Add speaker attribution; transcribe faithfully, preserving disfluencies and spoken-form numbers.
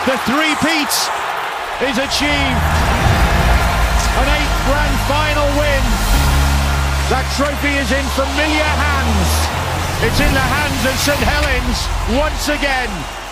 Speaker 1: The three-peat is achieved. An eighth grand final win. That trophy is in familiar hands. It's in the hands of Saint Helens once again.